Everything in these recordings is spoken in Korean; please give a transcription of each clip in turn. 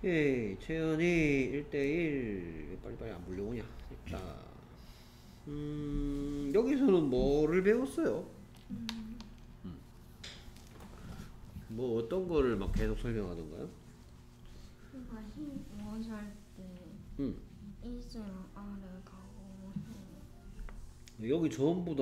예, 채연이 1대1 빨리빨리 안 불려오냐. 자, 여기서는 뭐를 배웠어요? 뭐 어떤 거를 막 계속 설명하던가요? 그러니까 힘 원할 때 음, 이즈랑 아래 가고 여기 전부 다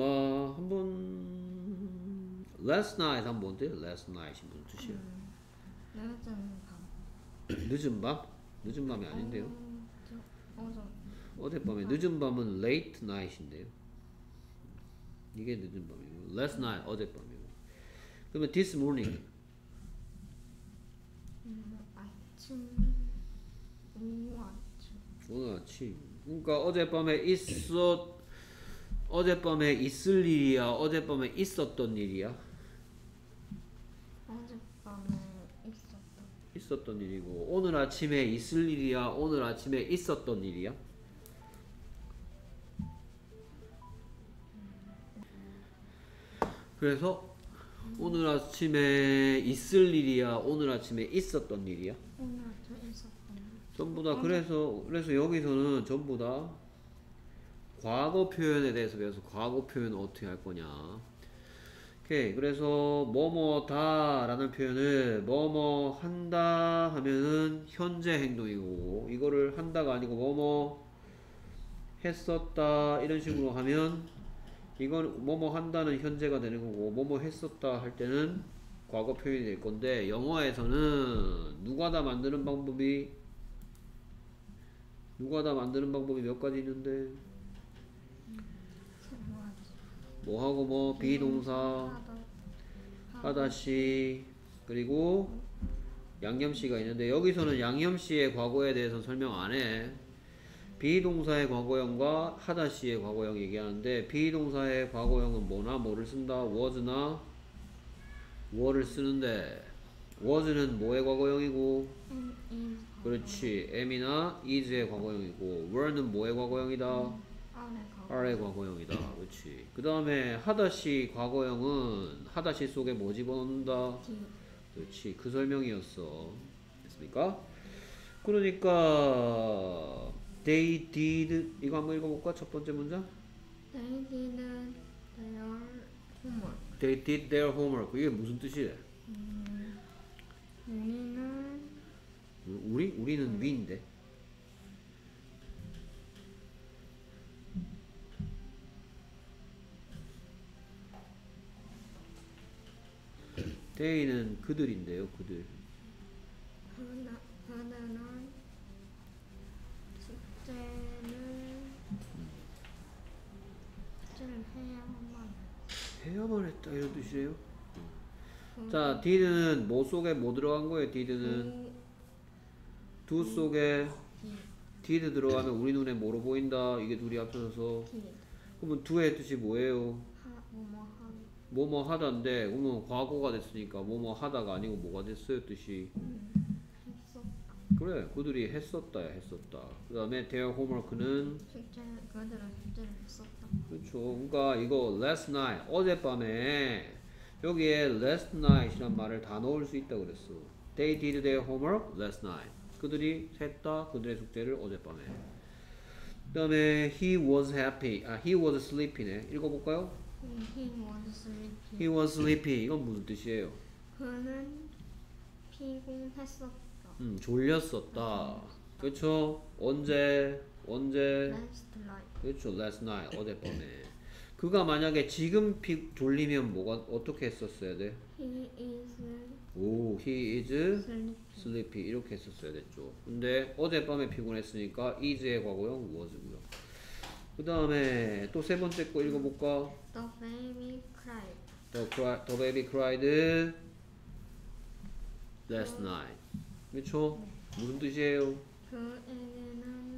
한번 last night 한번 어때요? last night이 무슨 뜻이에요? 늦은 밤. 늦은 밤? 늦은 밤이 아닌데요? 어제 어젯밤에 늦은 밤은 late night인데요. 이게 늦은 밤이고 last night 어젯밤이고. 그러면 this morning 아침 오후 아침 오늘 아침. 그러니까 어젯밤에 있을 일이야. 어젯밤에 있었던 일이야. 어젯밤에 있었던 일이고 오늘 아침에 있을 일이야. 오늘 아침에 있었던 일이야. 그래서 오늘 아침에 있을 일이야. 오늘 아침에 있었던 일이야. 오늘 아침 있었던 전부 다 그래서 여기서는 전부 다 과거 표현에 대해서 배워서 과거 표현은 어떻게 할 거냐. 오케이. 그래서 뭐뭐다 라는 표현을 뭐뭐 한다 하면은 현재 행동이고 이거를 한다가 아니고 뭐뭐 했었다 이런 식으로 하면 이건 뭐뭐 한다는 현재가 되는 거고 뭐뭐 했었다 할 때는 과거 표현이 될 건데 영어에서는 누가 다 만드는 방법이 몇 가지 있는데 뭐하고 뭐 비동사 하다시 그리고 양념시가 있는데 여기서는 양념시의 과거에 대해서 설명 안해. 비동사의 과거형과 하다시의 과거형 얘기하는데 비동사의 과거형은 뭐나 뭐를 쓴다. was나 were를 쓰는데 was는 뭐의 과거형이고 그렇지 am이나 is의 과거형이고 were는 뭐의 과거형이다. are의 과거형이다. 그렇지. 그 다음에 하다시 과거형은 하다시 속에 뭐 집어넣는다. 그렇지. 그 설명이었어. 됐습니까? 그러니까 they did 이거 한번 읽어볼까? 첫 번째 문장. They did their homework. They did their homework. 이게 무슨 뜻이래? 우리는 we인데. they는 그들인데요. 그들. 그들은 숙제를 해야만 했다 이런 뜻이에요. 자, did는 뭐 속에 뭐 들어간 거예요? did는 do 속에 did 들어가면 우리 눈에 뭐로 보인다. 이게 둘이 합쳐져서 그러면 do의 뜻이 뭐예요? 뭐뭐 하다인데 그러면 과거가 됐으니까 뭐뭐 하다가 아니고 뭐가 됐어요? 뜻이 그래 그들이 했었다야 했었다. 그 다음에 their homework는 그들은 숙제를 했었다. 그렇죠. 그러니까 이거 last night 어젯밤에 여기에 last night이란 말을 다 넣을 수 있다 그랬어. They did their homework last night. 그들이 했다 그들의 숙제를 어젯밤에. 그 다음에 he was happy. he was sleepy네. 읽어볼까요? He was sleeping. He was sleepy. 이건 무슨 뜻이에요? 그는 피곤했었다. 졸렸었다. 그렇죠? 언제? Last night. 그렇죠. last night. 어젯밤에. 그가 만약에 지금 졸리면 뭐가 어떻게 했었어야 돼? He is sleepy. 이렇게 했었어야 됐죠. 근데 어젯밤에 피곤했으니까 is의 과거형 was고요. 그 다음에 또 세 번째 거 읽어볼까? The baby cried. The baby cried last night. 그렇죠? 무슨 뜻이에요? 그에게는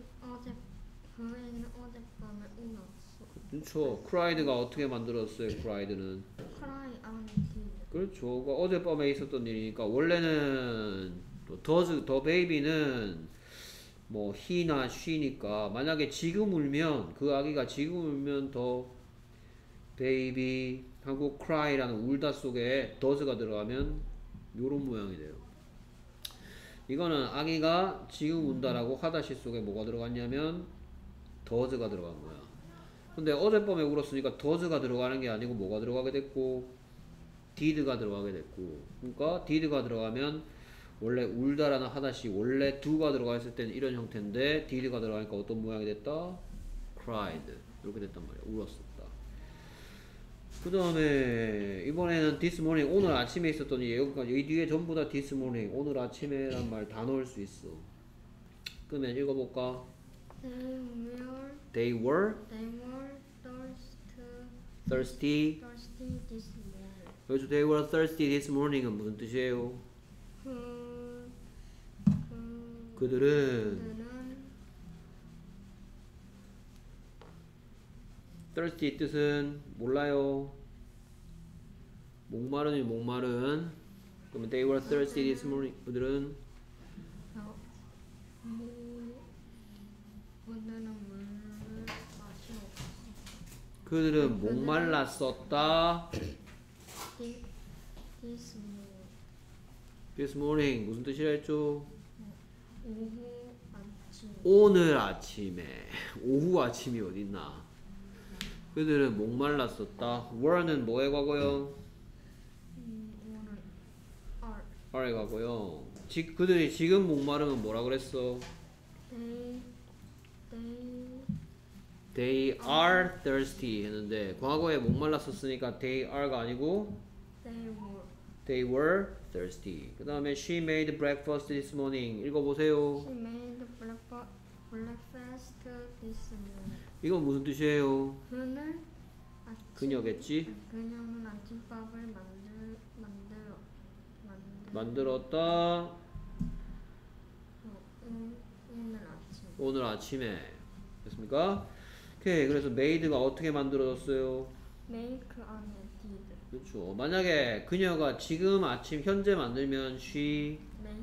어젯밤에 울었어. 그렇죠. cried가 어떻게 만들었어요? cried는 Cry and did. 그렇죠. 그러니까 어젯밤에 있었던 일이니까 원래는 the baby는 뭐 he나 she니까 만약에 지금 울면 그 아기가 지금 울면 the baby 하고 cry라는 울다 속에 does가 들어가면 요런 모양이 돼요. 이거는 아기가 지금 운다라고 하다시 속에 뭐가 들어갔냐면 does가 들어간 거야. 근데 어젯밤에 울었으니까 does가 들어가는 게 아니고 뭐가 들어가게 됐고 did가 들어가게 됐고, 그러니까 did가 들어가면 원래 울다라는 하다시 원래 do가 들어가 있을 때는 이런 형태인데 did가 들어가니까 어떤 모양이 됐다? cried. 이렇게 됐단 말이야. 울었었다. 그 다음에 이번에는 this morning, 오늘 아침에 있었던 여기까지, 이 뒤에 전부 다 this morning, 오늘 아침에 란 말 다 넣을 수 있어. 그러면 읽어볼까? They were They were thirsty. thirsty this morning. 여기서 they were thirsty this morning은 무슨 뜻이에요? 그들은 그들은 thirsty 뜻은 몰라요. 목마른이 목마른. 그러면 they were thirsty this morning. 그들은 오늘은 물을 마시러 그들은 목말랐었다. this morning. This morning 무슨 뜻이라 했죠? 오후 아침. 오늘 아침에. 오후 아침이 어딨나? 그들은 목말랐었다. were는 뭐의 과거요? 오늘 are are의 과거요. 그들이 지금 목마르면 뭐라 그랬어? they They are thirsty 했는데 과거에 목말랐었으니까 they are가 아니고 they were. they were thirsty. 그 다음에 she made breakfast this morning. 읽어보세요. She made breakfast this morning. 이건 무슨 뜻이에요? 그는 아침 그녀겠지? 그녀는 아침밥을 만들었다. 오늘 아침. 오늘 아침에. 됐습니까? 오케이. 그래서 made가 어떻게 만들어졌어요? make 안에 did. 그렇죠. 만약에 그녀가 지금 아침 현재 만들면 she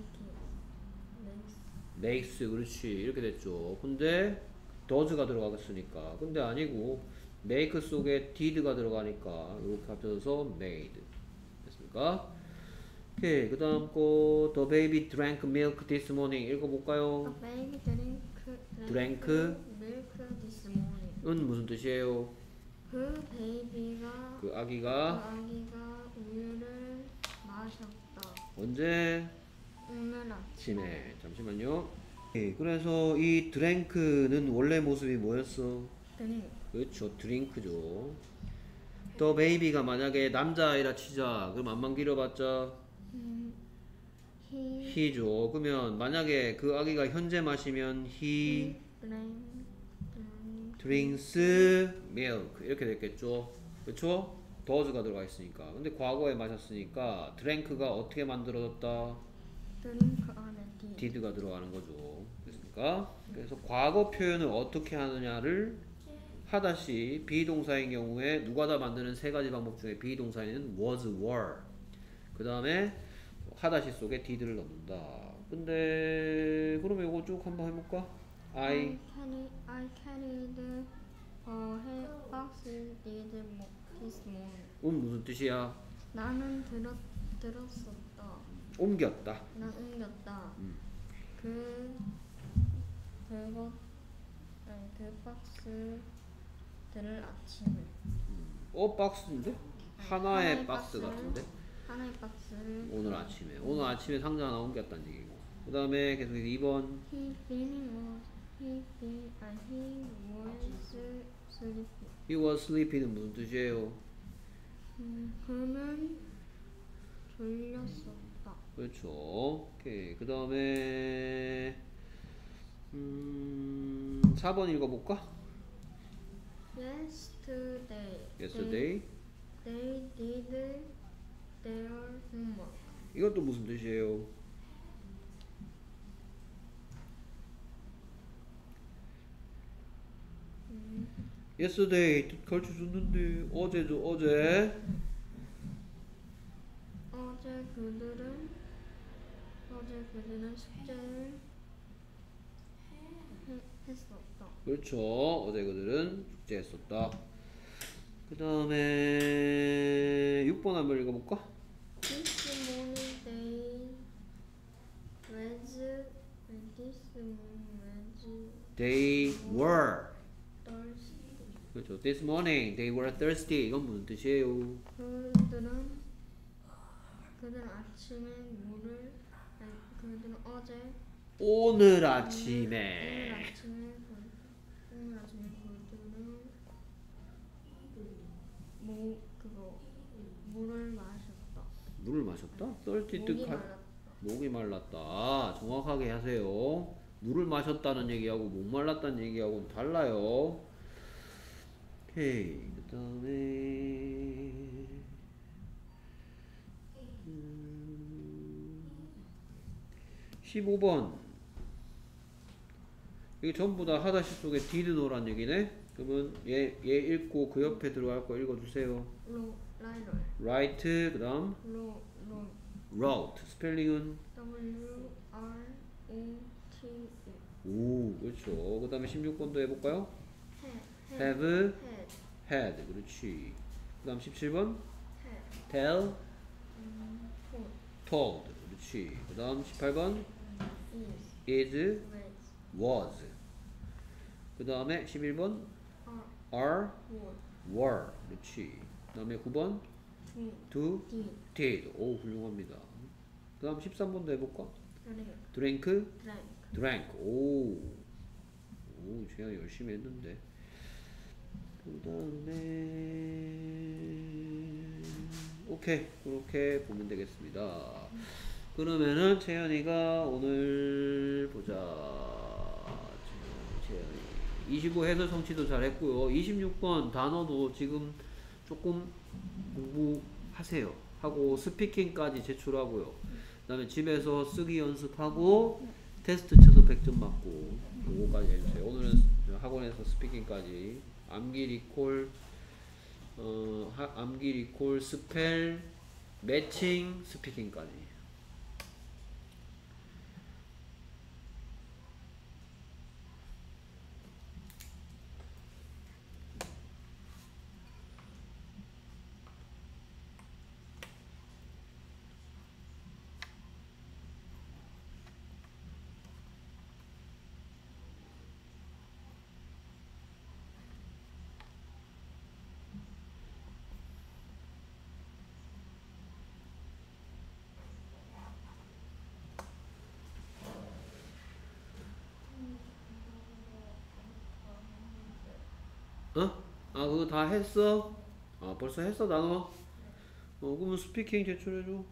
makes. 그렇지. 이렇게 됐죠. 근데 does가 들어가겠으니까. 근데 아니고 make 속에 did가 들어가니까 이렇게 합쳐져서 made. 됐습니까? 오케이. 그 다음 거 the baby drank milk this morning. 읽어볼까요? The baby drank milk this morning. 은 무슨 뜻이에요? 그 베이비가 그 아기가 우유를 마셨다. 언제? 오늘 아침에. 잠시만요. 오케이. 그래서 이 drink는 원래 모습이 뭐였어? 드링. 그렇죠. 드링크죠. 더 베이비가 만약에 남자아이라 치자. 그럼 안만 길어봤자 he죠. 그러면 만약에 그 아기가 현재 마시면 he drinks milk 이렇게 됐겠죠. 그렇죠? does가 들어가 있으니까. 근데 과거에 마셨으니까 drink가 어떻게 만들어졌다? 드링크 안에 did가 들어가는 거죠. 됐습니까? 그래서 과거 표현을 어떻게 하느냐를 하다시 비동사인 경우에 누가 다 만드는 세 가지 방법 중에 비동사에는 was, were. 그 다음에 하다시 속에 did를 넣는다. 근데 그러면 이거 쭉 한번 해볼까? I carried a box this morning. 무슨 뜻이야? 나는 들었었다. 옮겼다. 난 옮겼다. 그 박스들을 아침에. 박스인데? 하나의 박스 같은데? 하나의 박스를 오늘 아침에 상자 하나 옮겼다는 얘기고. 그 다음에 계속 2번 he was sleeping. He was sleepy는 무슨 뜻이에요? 그는 졸렸었다. 그렇죠. 오케이. 그 다음에 4번 읽어볼까? Yesterday they did their homework. 이것도 무슨 뜻이에요? Yesterday 가르쳐 줬는데 어제죠. 어제 그들은 숙제를 했었다. 그렇죠. 어제 그들은 숙제했었다. 그 다음에 6번 한번 읽어볼까? This morning they read this moment They were. thirsty. 그렇죠. This morning they were thirsty. 이건 무슨 뜻이에요? 그들은 아침에 물을 그들은 어제 오늘 오늘 아침에. 아침에 그들은 그거 물을 마셨다. 물을 마셨다? thirsty 목이 뜻 말랐다. 목이 말랐다. 정확하게 하세요. 물을 마셨다는 얘기하고 목 말랐다는 얘기하고는 달라요. 오케이. 그 다음에 15번. 이게 전부 다 하다시 속에 did know란 얘기네. 그러면 얘 읽고 그 옆에 들어갈 거 읽어주세요. write 그 다음 wrote 스펠링은 WROTE. 오 그렇죠. 그 다음에 16번도 해볼까요? have had 그렇지. 그 다음 17번 tell told 그렇지. 그 다음 18번 is was. 그 다음에 11번 are were 그렇지. 그 다음에 9번 do did. 오 훌륭합니다. 그 다음 13번도 해볼까? drink drank. 오 제가 열심히 했는데. 그 다음에 오케이 그렇게 보면 되겠습니다. 그러면은 채연이가 오늘 보자. 채연이 25 해설 성취도 잘했고요. 26번 단어도 지금 조금 공부하세요. 하고 스피킹까지 제출하고요. 그 다음에 집에서 쓰기 연습하고 테스트 쳐서 100점 맞고 요거까지 해주세요. 오늘은 학원에서 스피킹까지 암기 리콜 암기 리콜 스펠 매칭 스피킹까지. 어? 아 그거 다 했어? 아 벌써 했어 단어? 그러면 스피킹 제출해줘.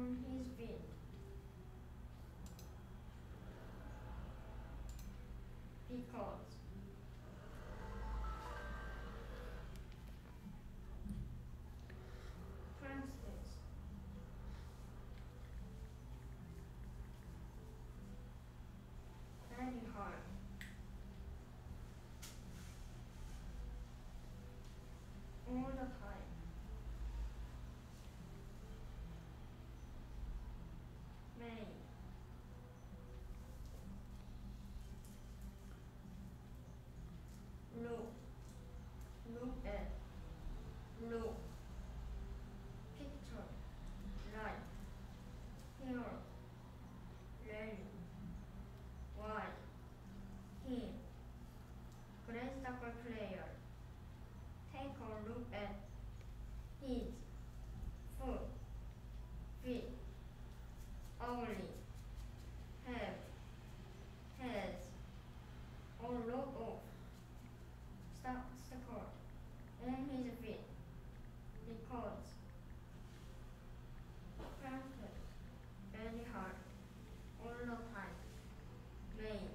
on his feet. Because Francis very hard all the time. May look at look picture like here rally why he great soccer player. Take a look at his foot, feet, ugly, has a lot of stuck on his feet because planted very hard all the time. Made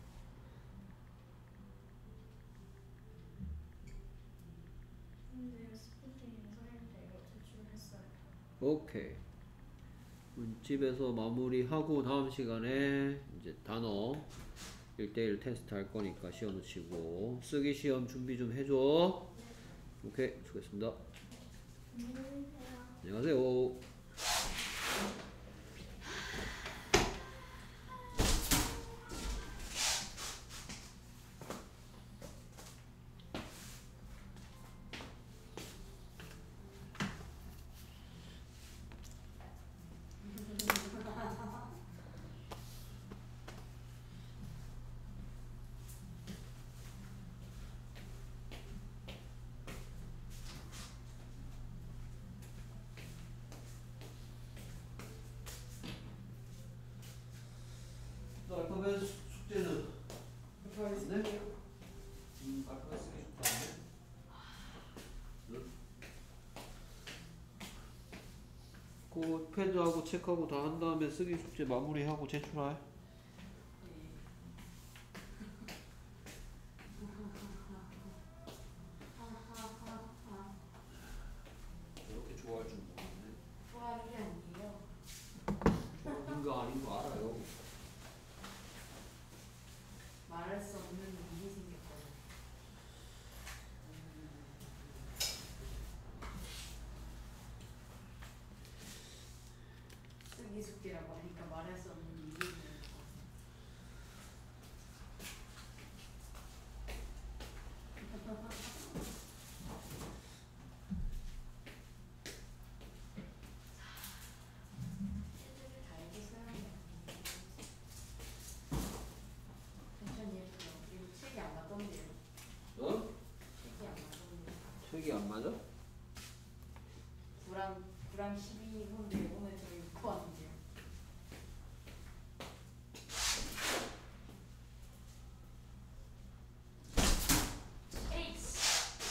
근데 스피킹 인사했는데 이거 제출했어요. 오케이. 문집에서 마무리하고 다음 시간에 이제 단어 1대1 테스트 할 거니까 씌워놓으시고 쓰기 시험 준비 좀 해줘. 오케이, 수고했습니다. 안녕하세요. 알파벳 숙제는? 알파벳 숙제요? 알파벳 쓰기 숙제 안 돼? 응? 그 패드하고 책하고 다 한 다음에 쓰기 숙제 마무리하고 제출해. 이렇게 좋아할 줄 몰랐네. 좋아하는 게 아니에요. 좋아하는 거 아닌 거 알아요. 말할 수 없는 일이 생겼거든. 쓰기 숙제라고 하니까 말할 수 없는 일이 생겼거든. 다 알겠어요. 천천히 해주세요. 그리고 책이 안 맞던데요. 어? 책이 안 맞던데요. 책이 안 맞아? 9랑 12분인데 오늘 저희 못 왔는데요. 에이스!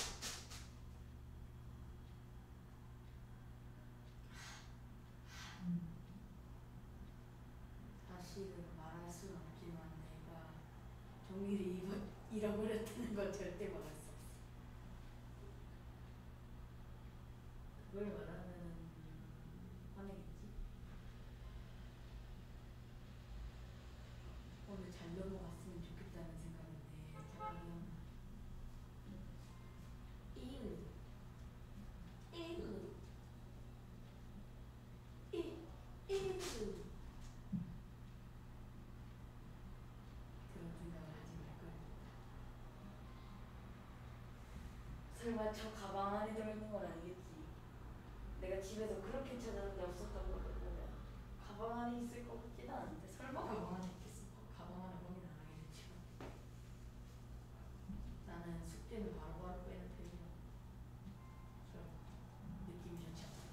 사실은 말할 수는 없지만 내가 종이를 잃어버렸다는 건 절대 말할 수 없어. 그걸 말하면은 화내겠지. 오늘 잘 넘어갔으면 좋겠다는 생각인데 잠깐만. 이유 그런 생각을 하지 말걸. 설마 저 가방 안에 들어있는 건 아니겠지. 내가 집에서 그렇게 찾았는데 없었던 걸로 보면 가방 안에 있을 것 같지는 않은데 설마 가방 안에 있겠어. 가방 안에 확인 안 하겠지. 나는 숙제는 바로바로 빼는 편이야. 느낌이 좋지 않아.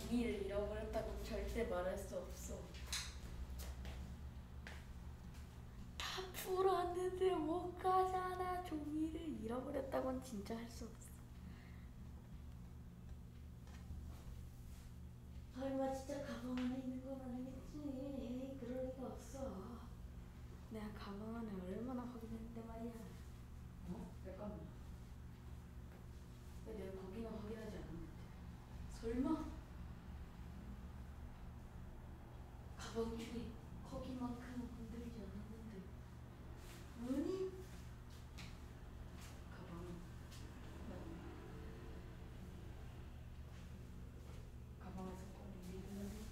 종이를 잃어버렸다고 절대 말할 수 없어. 다 풀었는데 못 가잖아. 종이를 잃어버렸다고는 진짜 할 수 없어. 설마 진짜 가방 안에 있는 건 아니겠지? 그럴 리가 없어. 내가 가방 안에 얼마나 확인했는데 말이야. 어? 잠깐만. 왜 내가 거기는 확인하지 않았는데? 설마? 가방 중에 거기만큼은 건드리지 않았는데. 아니? 가방은 가방에서 꺼낸 리듬은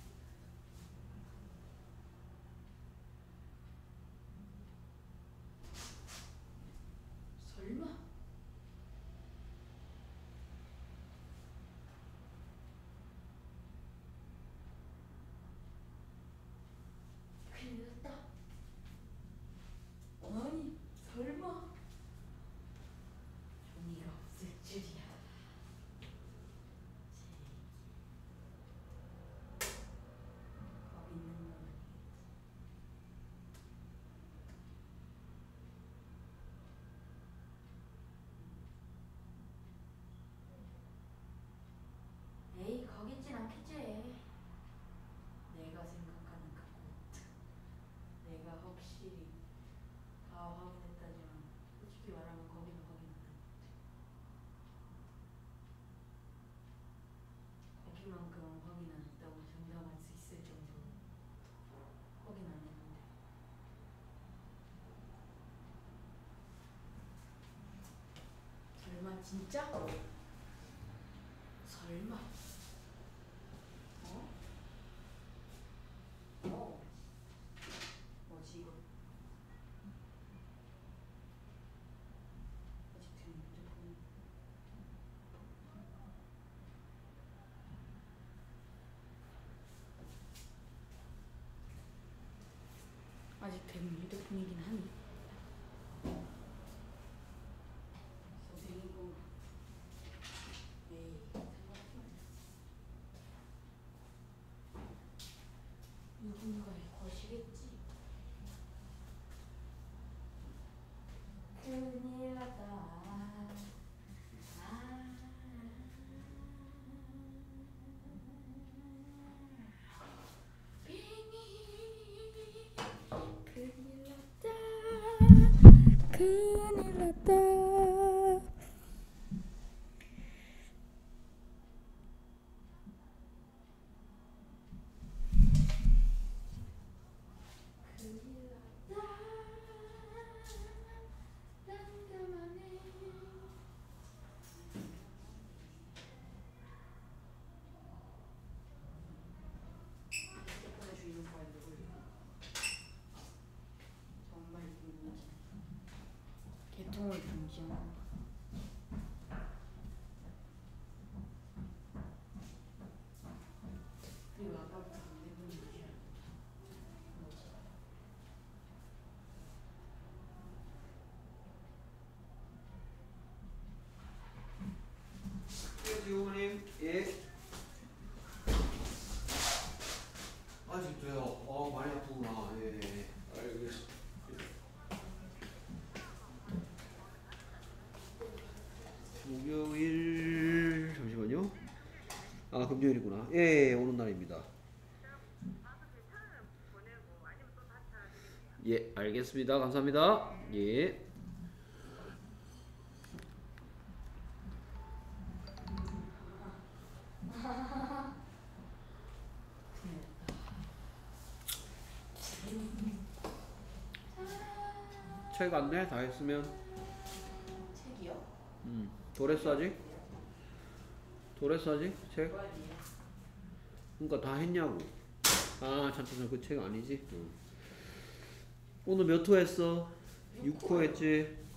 설마? 큰일 났다. 아니, 설마? 종이가 없을 줄이야. 거기 있는 건 아니겠지. 에이, 거기 있진 않겠지. 내가 생각하는 그곳. 내가 확실히 다 확인했다지만 솔직히 말하면 거기는 확인 안 했는데. 거기만큼은 확인 안 했다고 장담할 수 있을 정도로 확인 안 했는데. 설마 진짜? 설마? 어? 어? 뭐지 이거? 아직 뒤에 핸드폰이. 아직 된 휴대폰이긴 하니. 선생이고. 에이, 생각하지 말자. 누군가의 것이겠지. 큰일 났다. 큰일 났다. 난감하네. 핸드폰의 주인은 과연 누굴까? 정말 궁금하지. 개통을 금지한 그리고 아까부터 안내문이 무시하는 뭐지? 예, 지호님. 예. 아직도요. 많이 아프구나. 예. 알겠습니다. 목요일 잠시만요. 아, 금요일이구나. 예, 오는 날입니다. 예, 알겠습니다. 감사합니다. 예. 책 안내 다 했으면. 책이요? 도레스 아직? 도레스 아직? 책? 뭐하지요? 그러니까 다 했냐고. 아, 잠깐 그 책 아니지? 오늘 몇 호 했어? 6호 했지?